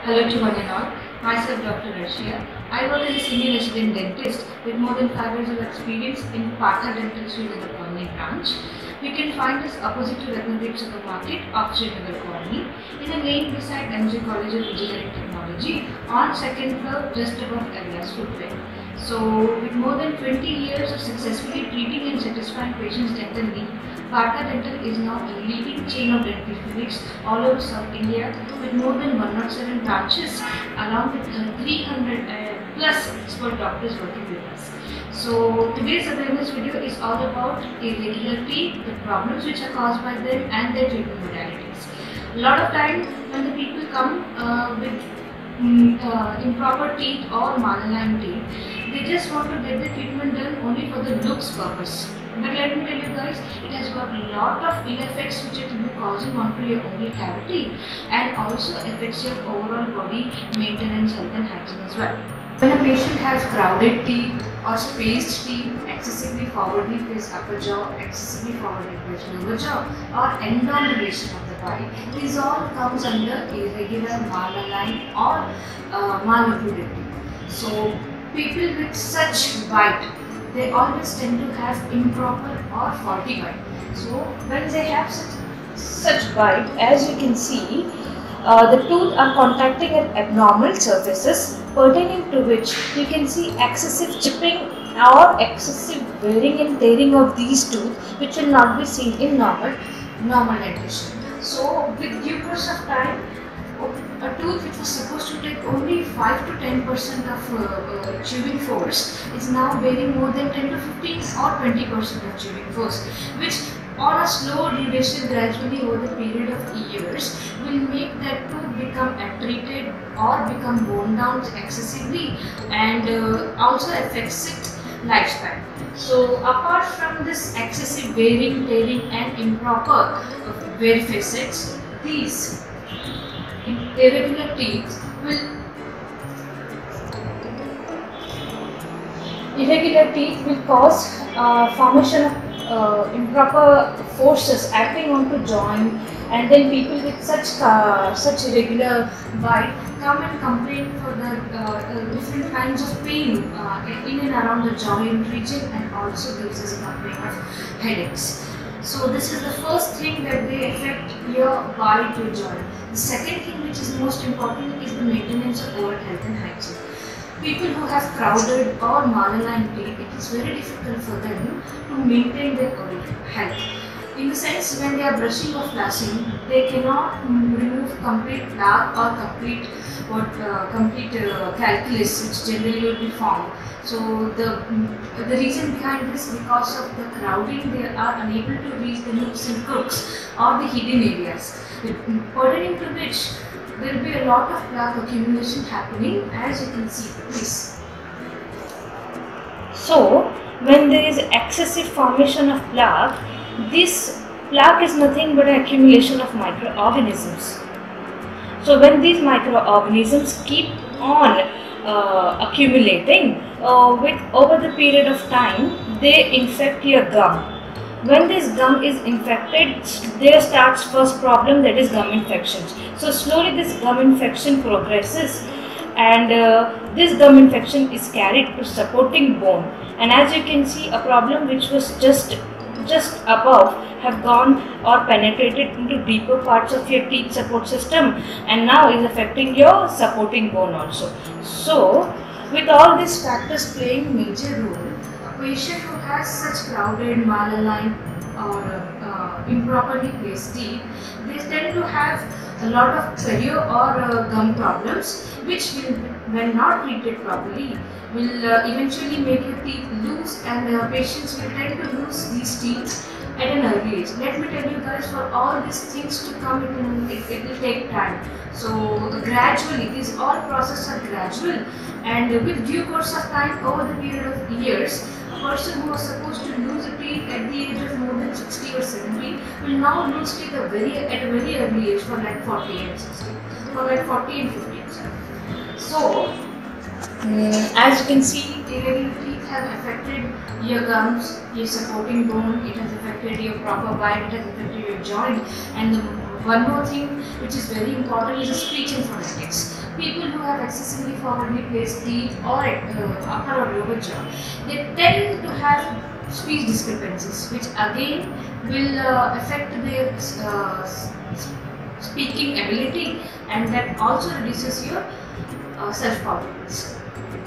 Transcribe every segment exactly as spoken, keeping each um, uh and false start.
Hello to one and all. Myself Doctor Rashia. I work as a senior resident dentist with more than five years of experience in Partha Dental with the Colony branch. You can find us opposite to Ratnadeep Supermarket off Srinagar Colony in a lane beside M G College of Engineering Technology on second floor just above Elias Footway. So with more than twenty years of successfully treating and satisfying patients' dental needs, Partha Dental is now a leading chain of dental clinics all over South India with more than one hundred seven branches along with three hundred uh, plus expert doctors working with us. So today's awareness video is all about irregular teeth, the problems which are caused by them and their treatment modalities. A lot of time when the people come uh, with mm, uh, improper teeth or malaligned teeth, they just want to get the treatment done only for the looks purpose. But let me tell you guys, it has got a lot of ill effects which it will be causing onto your oral cavity and also affects your overall body maintenance, health and hygiene as well. When a patient has crowded teeth or spaced teeth, excessively forwardly placed upper jaw, excessively forwardly placed lower jaw or end-on of the bite, these all comes under irregular, malaligned or uh, maloccluded teeth. So people with such bite, they always tend to have improper or faulty bite. So when they have such, such bite, as you can see, uh, the tooth are contacting at abnormal surfaces, pertaining to which you can see excessive chipping or excessive wearing and tearing of these teeth, which will not be seen in normal, normal dentition. So with due course of time, a tooth which was supposed to take only five to ten percent of uh, uh, chewing force is now bearing more than ten to fifteen or twenty percent of chewing force, which on a slow duration gradually over the period of years will make that tooth become attrited or become worn down excessively and uh, also affects its lifespan. So apart from this excessive wearing, tearing and improper wear facets, these irregular teeth will irregular teeth will cause uh, formation of uh, improper forces acting onto joint, and then people with such uh, such irregular bite come and complain for the uh, uh, different kinds of pain uh, in and around the joint region, and also gives us a complaint of headaches. So this is the first thing that they affect your bite, your joint. The second thing which is most important is the maintenance of oral health and hygiene. People who have crowded or malaligned teeth, it is very difficult for them to maintain their oral health. In the sense, when they are brushing or flossing, they cannot remove complete plaque or complete what uh, complete uh, calculus which generally will be formed. So the the reason behind this, because of the crowding, they are unable to reach the nooks and crooks or the hidden areas, pertaining to which there will be a lot of plaque accumulation happening, as you can see this. So when there is excessive formation of plaque, this plaque is nothing but an accumulation of microorganisms. So when these microorganisms keep on uh, accumulating uh, with over the period of time, they infect your gum. When this gum is infected, there starts first problem, that is gum infections. So slowly this gum infection progresses, and uh, this gum infection is carried to supporting bone. And as you can see, a problem which was just just above have gone or penetrated into deeper parts of your teeth support system, and now is affecting your supporting bone also. So with all these factors playing major role, a patient who has such crowded, malaligned or uh, improperly placed teeth, they tend to have a lot of perio or uh, gum problems, which will, when not treated properly, will uh, eventually make your teeth loose, and uh, patients will tend to lose these teeth at an early age. Let me tell you guys, for all these things to come, it will, it, it will take time. So uh, gradually, these all processes are gradual, and uh, with due course of time, over the period of years, a person who was supposed to lose a teeth at the age of more than sixty or seventy will now lose teeth at, very, at a very early age, for like forty and sixty, for like forty and fifty. So um, as you can see, irregular teeth have affected your gums, your supporting bone, it has affected your proper bite, it has affected your joint, and the one more thing which is very important is the speech and phonetics. People who have excessively forwardly placed teeth or uh, upper or lower jaw, they tend to have speech discrepancies, which again will uh, affect their uh, speaking ability, and that also reduces your uh, self-confidence.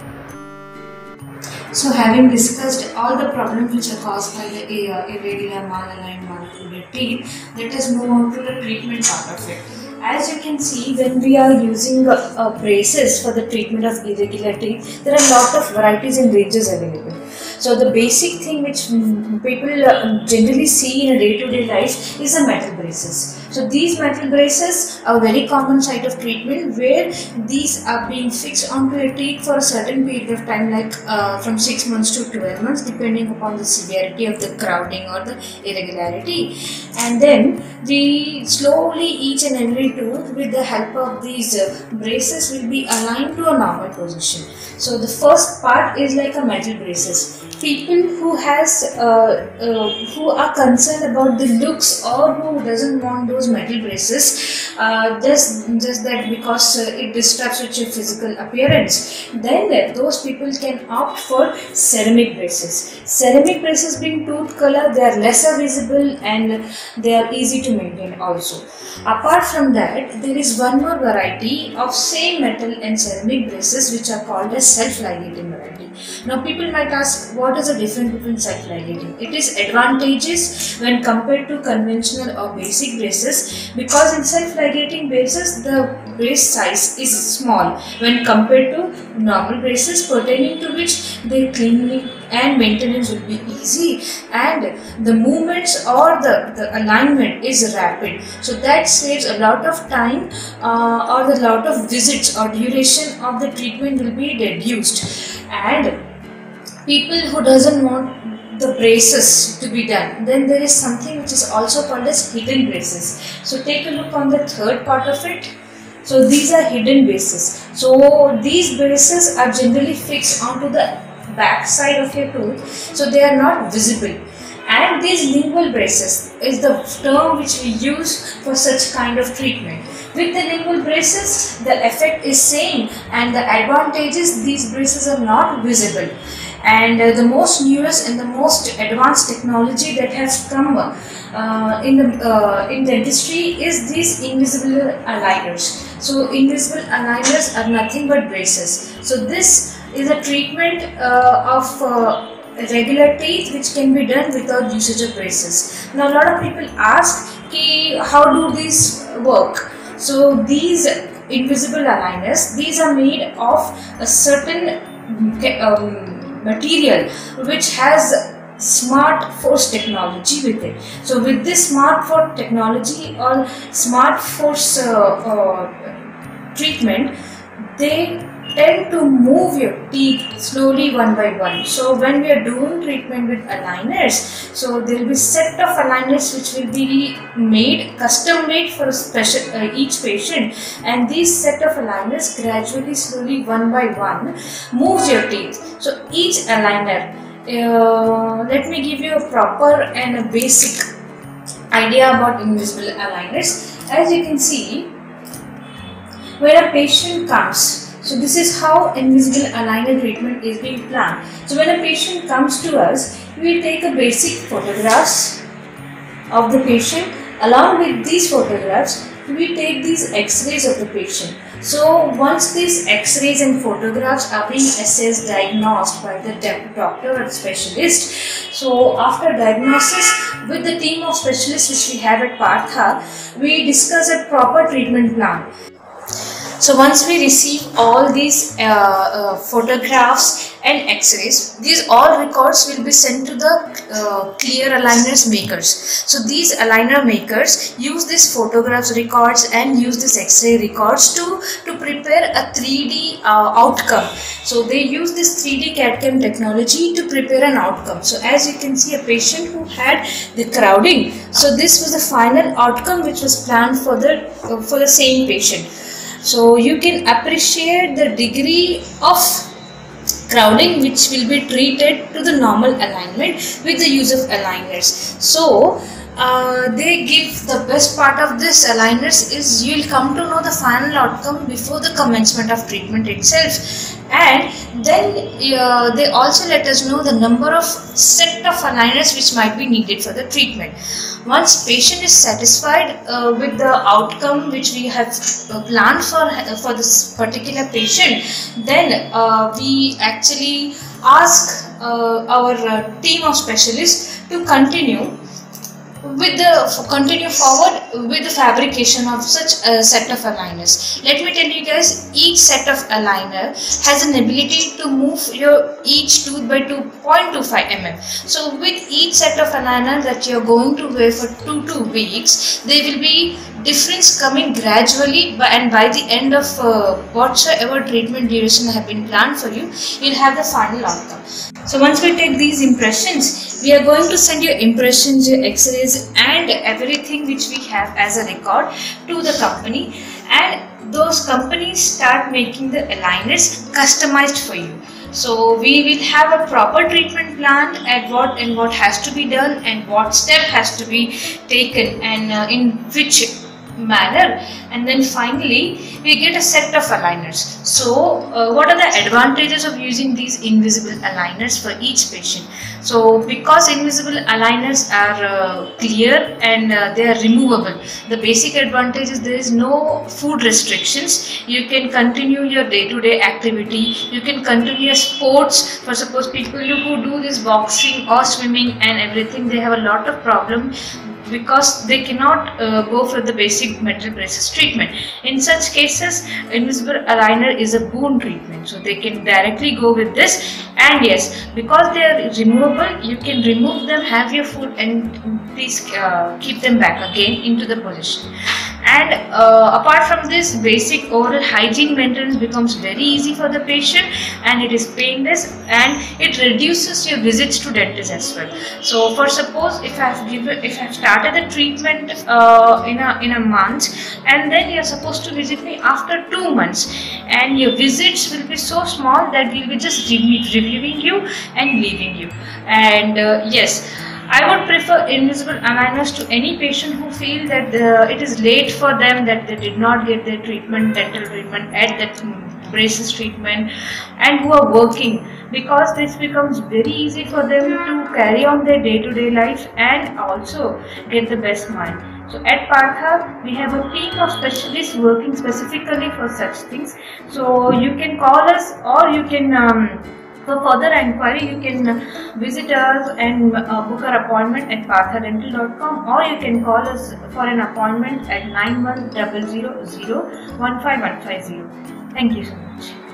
So, having discussed all the problems which are caused by the uh, irregular, malaligned, malformed teeth, let us move on to the treatment part of it. As you can see, when we are using uh, uh, braces for the treatment of irregular teeth, there are a lot of varieties and ranges available. So the basic thing which people uh, generally see in a day-to-day life is the metal braces. So these metal braces are a very common site of treatment where these are being fixed onto a teeth for a certain period of time, like uh, from six months to twelve months, depending upon the severity of the crowding or the irregularity. And then we slowly, each and every tooth, with the help of these uh, braces, will be aligned to a normal position. So the first part is like a metal braces. People who has uh, uh, who are concerned about the looks or who doesn't want those metal braces, uh, just just that because uh, it disrupts with your physical appearance, then uh, those people can opt for ceramic braces. Ceramic braces being tooth color, they are lesser visible and they are easy to maintain also. Apart from that, there is one more variety of same metal and ceramic braces which are called as self-ligating variety. Now people might ask, what is the difference between self-ligating? It is advantageous when compared to conventional or basic braces, because in self-ligating braces the brace size is small when compared to normal braces, pertaining to which their cleaning and maintenance will be easy, and the movements or the, the alignment is rapid. So that saves a lot of time uh, or the lot of visits or duration of the treatment will be reduced. And people who doesn't want the braces to be done, then there is something which is also called as hidden braces. So take a look on the third part of it. So these are hidden braces. So these braces are generally fixed onto the back side of your tooth, so they are not visible. And these lingual braces is the term which we use for such kind of treatment. With the lingual braces, the effect is same, and the advantages, these braces are not visible. And uh, the most newest and the most advanced technology that has come uh, in the uh, in dentistry is these invisible aligners. So invisible aligners are nothing but braces. So this is a treatment uh, of uh, regular teeth which can be done without usage of braces. Now a lot of people ask, Ki, how do these work? So these invisible aligners, these are made of a certain um, material which has smart force technology with it. So with this smart force technology or smart force uh, uh, treatment, they tend to move your teeth slowly one by one. So when we are doing treatment with aligners, so there will be set of aligners which will be made, custom made for a special uh, each patient, and these set of aligners gradually, slowly, one by one moves your teeth. So each aligner, uh, let me give you a proper and a basic idea about invisible aligners. As you can see, when a patient comes, so this is how invisible aligner treatment is being planned. So when a patient comes to us, we take a basic photographs of the patient. Along with these photographs, we take these x-rays of the patient. So once these x-rays and photographs are being assessed, diagnosed by the doctor or specialist, so after diagnosis, with the team of specialists which we have at Partha, we discuss a proper treatment plan. So once we receive all these uh, uh, photographs and x-rays, these all records will be sent to the uh, clear aligners makers. So these aligner makers use these photographs records and use this x-ray records to, to prepare a three D uh, outcome. So they use this three D C A D-C A M technology to prepare an outcome. So as you can see, a patient who had the crowding, so this was the final outcome which was planned for the, uh, for the same patient. So you can appreciate the degree of crowding which will be treated to the normal alignment with the use of aligners. So uh, they give the best part of this aligners is you will come to know the final outcome before the commencement of treatment itself, and then uh, they also let us know the number of set of aligners which might be needed for the treatment. Once patient is satisfied uh, with the outcome which we have uh, planned for uh, for this particular patient, then uh, we actually ask uh, our uh, team of specialists to continue with the continue forward with the fabrication of such a set of aligners. Let me tell you guys, each set of aligner has an ability to move your each tooth by two point two five millimeters. So with each set of aligner that you are going to wear for two two weeks, there will be difference coming gradually, and by the end of uh, whatsoever treatment duration have been planned for you, you'll have the final outcome. So once we take these impressions, we are going to send your impressions, your x-rays and everything which we have as a record to the company, and those companies start making the aligners customized for you. So we will have a proper treatment plan at what and what has to be done and what step has to be taken and uh, in which manner, and then finally we get a set of aligners. So uh, what are the advantages of using these invisible aligners for each patient? So because invisible aligners are uh, clear and uh, they are removable, the basic advantage is there is no food restrictions. You can continue your day-to-day activity, you can continue your sports. For suppose people who do this boxing or swimming and everything, they have a lot of problem because they cannot uh, go for the basic metal braces treatment. In such cases, invisible aligner is a boon treatment, so they can directly go with this. And yes, because they are removable, you can remove them, have your food, and please uh, keep them back again into the position. And uh, apart from this, basic oral hygiene maintenance becomes very easy for the patient, and it is painless, and it reduces your visits to dentist as well. So for suppose if I have given if I have started the treatment uh, in a in a month, and then you are supposed to visit me after two months, and your visits will be so small that we will be just reviewing you and leaving you. And uh, yes, I would prefer invisible aligners to any patient who feel that uh, it is late for them, that they did not get their treatment, dental treatment at that braces treatment, and who are working, because this becomes very easy for them to carry on their day-to-day life and also get the best mind. So at Partha, we have a team of specialists working specifically for such things. So you can call us, or you can um, for further inquiry, you can visit us and uh, book our appointment at partha dental dot com, or you can call us for an appointment at nine one zero zero zero one five one five zero. Thank you so much.